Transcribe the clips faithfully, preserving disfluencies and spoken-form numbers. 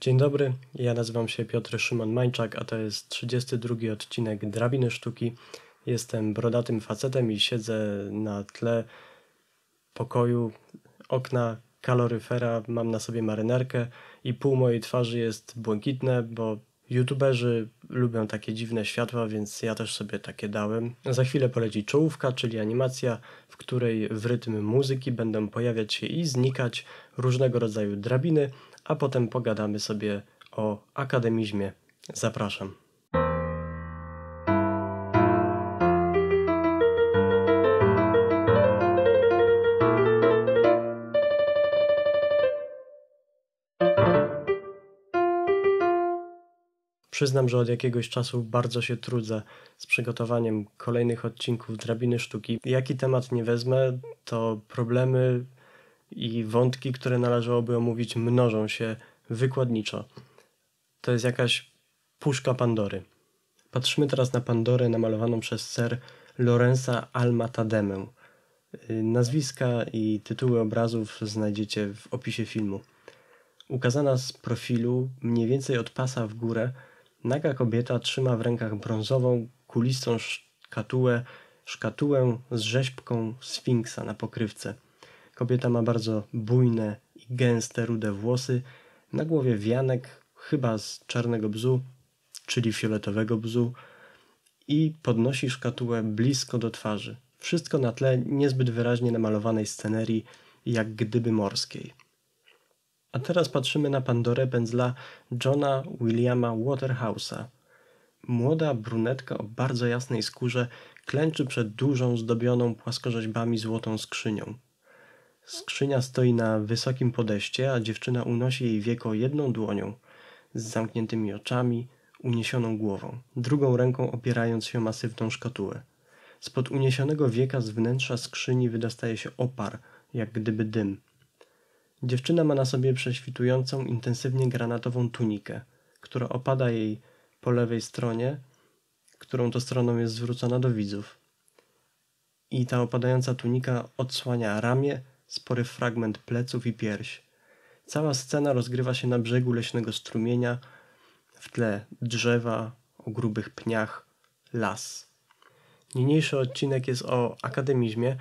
Dzień dobry, ja nazywam się Piotr Szymon Mańczak, a to jest trzydziesty drugi odcinek Drabiny Sztuki. Jestem brodatym facetem i siedzę na tle pokoju, okna, kaloryfera, mam na sobie marynarkę i pół mojej twarzy jest błękitne, bo youtuberzy lubią takie dziwne światła, więc ja też sobie takie dałem. Za chwilę poleci czołówka, czyli animacja, w której w rytm muzyki będą pojawiać się i znikać różnego rodzaju drabiny, a potem pogadamy sobie o akademizmie. Zapraszam. Przyznam, że od jakiegoś czasu bardzo się trudzę z przygotowaniem kolejnych odcinków Drabiny Sztuki. Jaki temat nie wezmę, to problemy i wątki, które należałoby omówić, mnożą się wykładniczo. To jest jakaś puszka Pandory. Patrzymy teraz na Pandorę namalowaną przez Sir Lorenza Alma-Tademę. Nazwiska i tytuły obrazów znajdziecie w opisie filmu. Ukazana z profilu, mniej więcej od pasa w górę, naga kobieta trzyma w rękach brązową, kulistą szkatułę, szkatułę z rzeźbką sfinksa na pokrywce. Kobieta ma bardzo bujne i gęste rude włosy, na głowie wianek, chyba z czarnego bzu, czyli fioletowego bzu, i podnosi szkatułę blisko do twarzy. Wszystko na tle niezbyt wyraźnie namalowanej scenerii, jak gdyby morskiej. A teraz patrzymy na Pandorę pędzla Johna Williama Waterhouse'a. Młoda brunetka o bardzo jasnej skórze klęczy przed dużą, zdobioną płaskorzeźbami złotą skrzynią. Skrzynia stoi na wysokim podeszcie, a dziewczyna unosi jej wieko jedną dłonią, z zamkniętymi oczami, uniesioną głową, drugą ręką opierając się o masywną szkatułę. Spod uniesionego wieka z wnętrza skrzyni wydostaje się opar, jak gdyby dym. Dziewczyna ma na sobie prześwitującą, intensywnie granatową tunikę, która opada jej po lewej stronie, którą to stroną jest zwrócona do widzów. I ta opadająca tunika odsłania ramię, spory fragment pleców i pierś. Cała scena rozgrywa się na brzegu leśnego strumienia, w tle drzewa o grubych pniach, las. Niniejszy odcinek jest o akademizmie,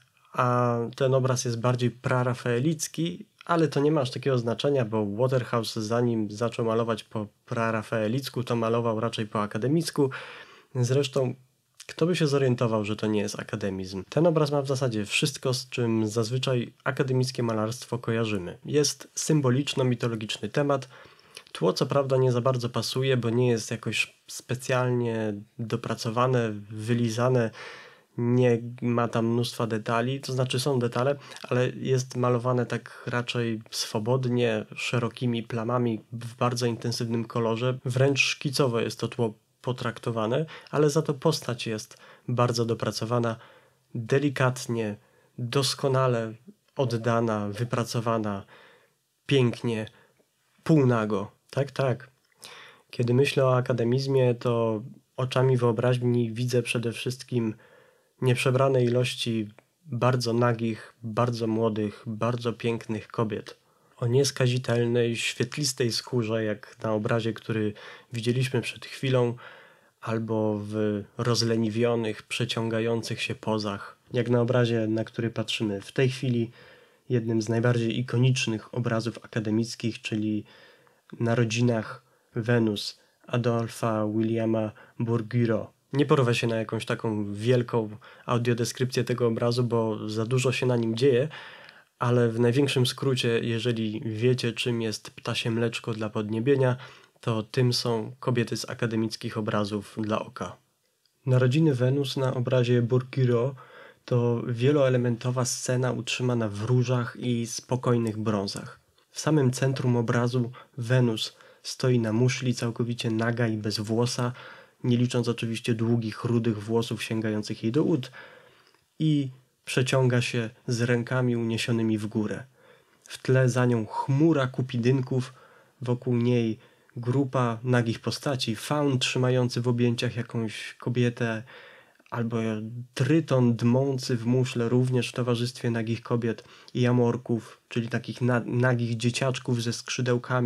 a ten obraz jest bardziej prarafaelicki, ale to nie ma aż takiego znaczenia, bo Waterhouse, zanim zaczął malować po prarafaelicku, to malował raczej po akademicku. Zresztą kto by się zorientował, że to nie jest akademizm? Ten obraz ma w zasadzie wszystko, z czym zazwyczaj akademickie malarstwo kojarzymy. Jest symboliczno-mitologiczny temat. Tło co prawda nie za bardzo pasuje, bo nie jest jakoś specjalnie dopracowane, wylizane, nie ma tam mnóstwa detali, to znaczy są detale, ale jest malowane tak raczej swobodnie, szerokimi plamami, w bardzo intensywnym kolorze. Wręcz szkicowo jest to tło potraktowane, ale za to postać jest bardzo dopracowana, delikatnie, doskonale oddana, wypracowana, pięknie, półnago. Tak, tak. Kiedy myślę o akademizmie, to oczami wyobraźni widzę przede wszystkim nieprzebrane ilości bardzo nagich, bardzo młodych, bardzo pięknych kobiet o nieskazitelnej, świetlistej skórze, jak na obrazie, który widzieliśmy przed chwilą, albo w rozleniwionych, przeciągających się pozach, jak na obrazie, na który patrzymy w tej chwili, jednym z najbardziej ikonicznych obrazów akademickich, czyli Narodzinach Wenus Adolpha Williama Bouguereau. Nie porwę się na jakąś taką wielką audiodeskrypcję tego obrazu, bo za dużo się na nim dzieje, ale w największym skrócie, jeżeli wiecie, czym jest ptasie mleczko dla podniebienia, to tym są kobiety z akademickich obrazów dla oka. Narodziny Wenus na obrazie Bouguereau to wieloelementowa scena utrzymana w różach i spokojnych brązach. W samym centrum obrazu Wenus stoi na muszli całkowicie naga i bez włosa, nie licząc oczywiście długich, rudych włosów sięgających jej do ud, i przeciąga się z rękami uniesionymi w górę. W tle za nią chmura kupidynków, wokół niej grupa nagich postaci, faun trzymający w objęciach jakąś kobietę, albo tryton dmący w muszle również w towarzystwie nagich kobiet i jamorków, czyli takich na, nagich dzieciaczków ze skrzydełkami.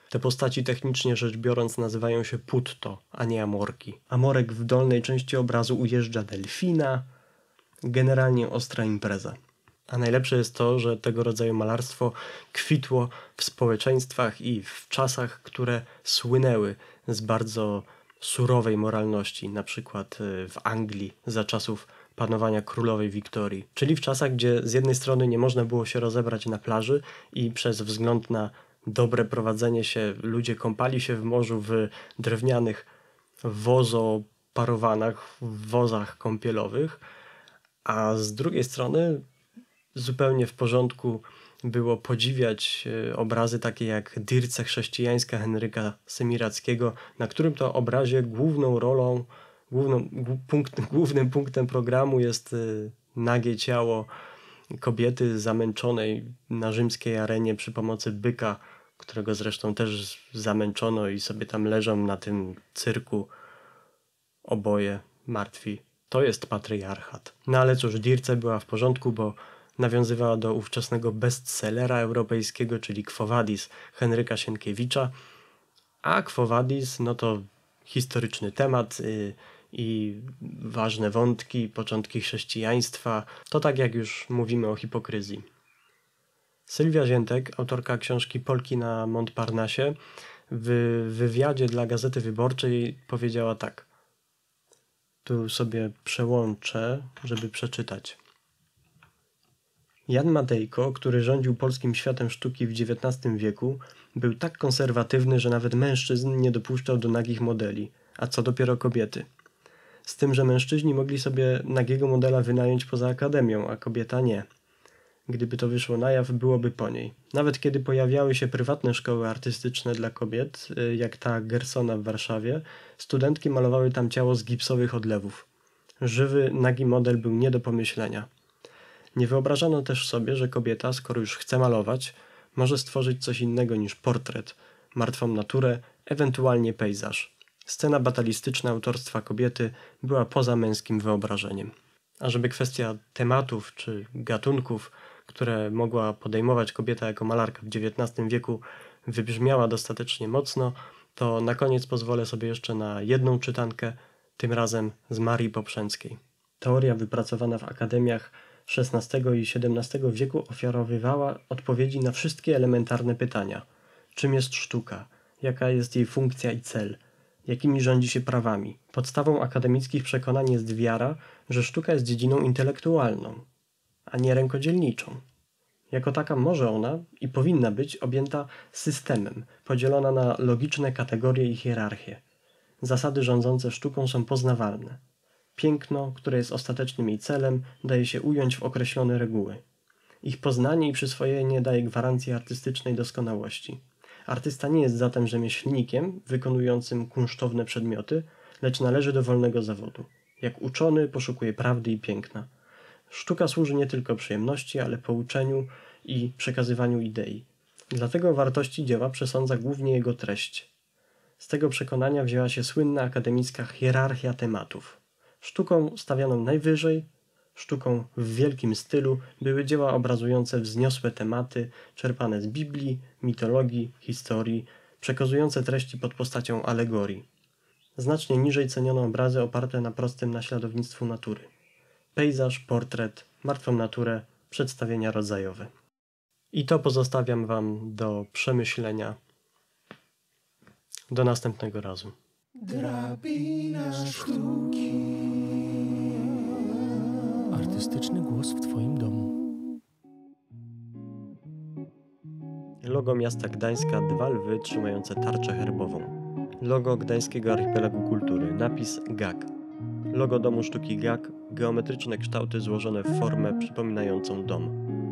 Te postaci technicznie rzecz biorąc nazywają się putto, a nie amorki. Amorek w dolnej części obrazu ujeżdża delfina. Generalnie ostra impreza. A najlepsze jest to, że tego rodzaju malarstwo kwitło w społeczeństwach i w czasach, które słynęły z bardzo surowej moralności, na przykład w Anglii za czasów panowania królowej Wiktorii. Czyli w czasach, gdzie z jednej strony nie można było się rozebrać na plaży i przez wzgląd na dobre prowadzenie się ludzie kąpali się w morzu w drewnianych wozoparowanach, w wozach kąpielowych, a z drugiej strony zupełnie w porządku było podziwiać obrazy takie jak Dirce chrześcijańska Henryka Semirackiego, na którym to obrazie główną rolą, główną, punkt, głównym punktem programu jest nagie ciało kobiety zamęczonej na rzymskiej arenie przy pomocy byka, którego zresztą też zamęczono i sobie tam leżą na tym cyrku oboje martwi. To jest patriarchat. No ale cóż, Dirce była w porządku, bo nawiązywała do ówczesnego bestsellera europejskiego, czyli Quo Vadis Henryka Sienkiewicza, a Quo Vadis no to historyczny temat yy, i ważne wątki, początki chrześcijaństwa. To tak jak już mówimy o hipokryzji. Sylwia Ziętek, autorka książki Polki na Montparnasse, w wywiadzie dla Gazety Wyborczej powiedziała tak. Tu sobie przełączę, żeby przeczytać. Jan Matejko, który rządził polskim światem sztuki w dziewiętnastym wieku, był tak konserwatywny, że nawet mężczyzn nie dopuszczał do nagich modeli, a co dopiero kobiety. Z tym, że mężczyźni mogli sobie nagiego modela wynająć poza akademią, a kobieta nie. Gdyby to wyszło na jaw, byłoby po niej. Nawet kiedy pojawiały się prywatne szkoły artystyczne dla kobiet, jak ta Gersona w Warszawie, studentki malowały tam ciało z gipsowych odlewów. Żywy, nagi model był nie do pomyślenia. Nie wyobrażano też sobie, że kobieta, skoro już chce malować, może stworzyć coś innego niż portret, martwą naturę, ewentualnie pejzaż. Scena batalistyczna autorstwa kobiety była poza męskim wyobrażeniem. A żeby kwestia tematów czy gatunków, które mogła podejmować kobieta jako malarka w dziewiętnastym wieku, wybrzmiała dostatecznie mocno, to na koniec pozwolę sobie jeszcze na jedną czytankę, tym razem z Marii Poprzęckiej. Teoria wypracowana w akademiach szesnastego i siedemnastego wieku ofiarowywała odpowiedzi na wszystkie elementarne pytania. Czym jest sztuka? Jaka jest jej funkcja i cel? Jakimi rządzi się prawami? Podstawą akademickich przekonań jest wiara, że sztuka jest dziedziną intelektualną, a nie rękodzielniczą. Jako taka może ona i powinna być objęta systemem, podzielona na logiczne kategorie i hierarchie. Zasady rządzące sztuką są poznawalne. Piękno, które jest ostatecznym jej celem, daje się ująć w określone reguły. Ich poznanie i przyswojenie daje gwarancję artystycznej doskonałości. Artysta nie jest zatem rzemieślnikiem wykonującym kunsztowne przedmioty, lecz należy do wolnego zawodu. Jak uczony poszukuje prawdy i piękna. Sztuka służy nie tylko przyjemności, ale pouczeniu i przekazywaniu idei. Dlatego wartości dzieła przesądza głównie jego treść. Z tego przekonania wzięła się słynna akademicka hierarchia tematów. Sztuką stawianą najwyżej, sztuką w wielkim stylu były dzieła obrazujące wzniosłe tematy, czerpane z Biblii, mitologii, historii, przekazujące treści pod postacią alegorii. Znacznie niżej ceniono obrazy oparte na prostym naśladownictwu natury. Pejzaż, portret, martwą naturę, przedstawienia rodzajowe. I to pozostawiam wam do przemyślenia. Do następnego razu. Drabina sztuki. Artystyczny głos w twoim domu. Logo miasta Gdańska, dwa lwy trzymające tarczę herbową. Logo Gdańskiego Archipelagu Kultury, napis G A K. Logo Domu Sztuki G A K, geometryczne kształty złożone w formę przypominającą dom.